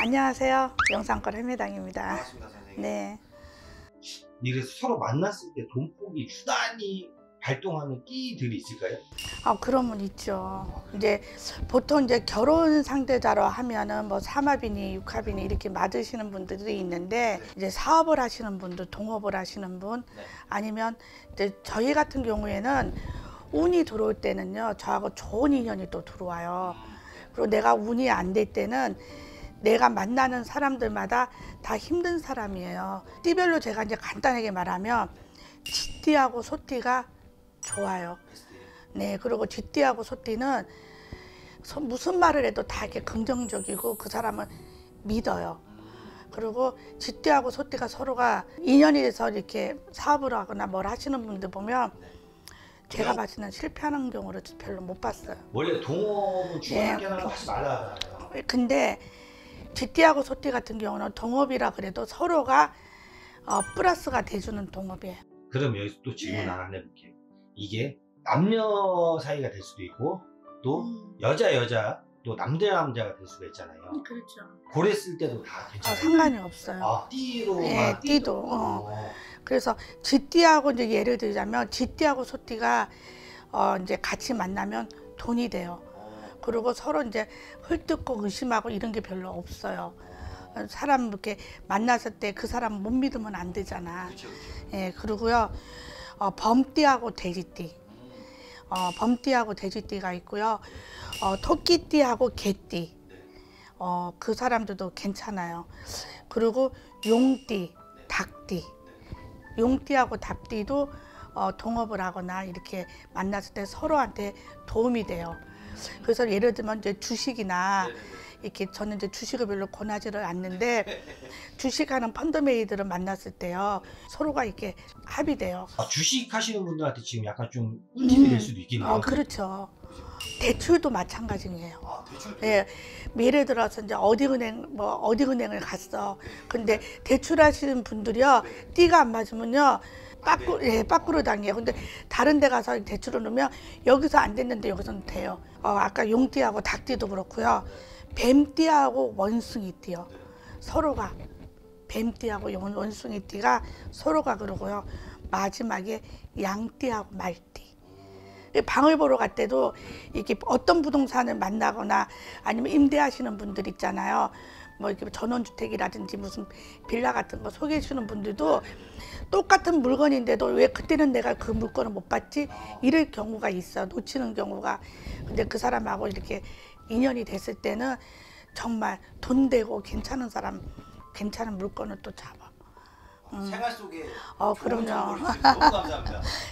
안녕하세요. 영상권 해매당입니다. 반갑습니다, 선생님. 네. 이래서 서로 만났을 때 돈복이 유난히 발동하는 끼들이 있을까요? 그러면 있죠. 이제 보통 이제 결혼 상대자로 하면은 뭐 삼합이니 육합이니 이렇게 맞으시는 분들이 있는데, 이제 사업을 하시는 분들, 동업을 하시는 분, 아니면 이제 저희 같은 경우에는 운이 들어올 때는요, 저하고 좋은 인연이 또 들어와요. 그리고 내가 운이 안 될 때는 내가 만나는 사람들마다 다 힘든 사람이에요. 띠별로 제가 이제 간단하게 말하면 쥐띠하고 소띠가 좋아요. 네, 그리고 쥐띠하고 소띠는 무슨 말을 해도 다 이렇게 긍정적이고 그 사람은 믿어요. 그리고 쥐띠하고 소띠가 서로가 인연이 돼서 이렇게 사업을 하거나 뭘 하시는 분들 보면 제가 봤을 때는 실패하는 경우를 별로 못 봤어요. 원래 동업은 주관관계라고 하지 말라 하잖아요. 근데 쥐띠하고 소띠 같은 경우는 동업이라 그래도 서로가 플러스가 돼주는 동업이에요. 그럼 여기서 또 질문 하나 해볼게요. 이게 남녀 사이가 될 수도 있고 또 여자 또 남자가 될 수가 있잖아요. 그렇죠. 그랬을 때도 다 괜찮아요? 상관이 없어요. 띠로? 네, 띠도. 그래서 쥐띠하고 이제 예를 들자면 쥐띠하고 소띠가 이제 같이 만나면 돈이 돼요. 그리고 서로 이제 헐뜯고 의심하고 이런 게 별로 없어요. 사람 이렇게 만났을 때 그 사람 못 믿으면 안 되잖아. 그쵸. 예, 그리고요, 범띠하고 돼지띠. 범띠하고 돼지띠가 있고요. 토끼띠하고 개띠. 그 사람들도 괜찮아요. 그리고 용띠, 닭띠. 용띠하고 닭띠도 동업을 하거나 이렇게 만났을 때 서로한테 도움이 돼요. 그래서 예를 들면 이제 주식이나 이렇게 저는 이제 주식을 별로 권하지를 않는데 주식하는 펀드메이드를 만났을 때요, 서로가 이렇게 합이 돼요. 주식 하시는 분들한테 지금 약간 좀 꿀팁이 될 수도 있겠네요. 그렇죠. 대출도 마찬가지예요. 대출도? 예, 예를 들어서 이제 어디 은행을 갔어. 근데 대출하시는 분들이요, 띠가 안 맞으면요, 빠꾸로 당해요. 근데 다른 데 가서 대출을 넣으면 여기서 안 됐는데 여기서는 돼요. 아까 용띠하고 닭띠도 그렇고요. 뱀띠하고 원숭이띠요. 서로가 뱀띠하고 원숭이띠가 서로가 그러고요. 마지막에 양띠하고 말띠. 방을 보러 갈 때도 이렇게 어떤 부동산을 만나거나 아니면 임대하시는 분들 있잖아요. 뭐 이렇게 전원주택이라든지 무슨 빌라 같은 거 소개해 주는 분들도 똑같은 물건인데도 왜 그때는 내가 그 물건을 못 봤지? 이럴 경우가 있어. 놓치는 경우가. 근데 그 사람하고 이렇게 인연이 됐을 때는 정말 돈 되고 괜찮은 사람, 괜찮은 물건을 또 잡아. 생활 속에 그럼요. 너무 감사합니다.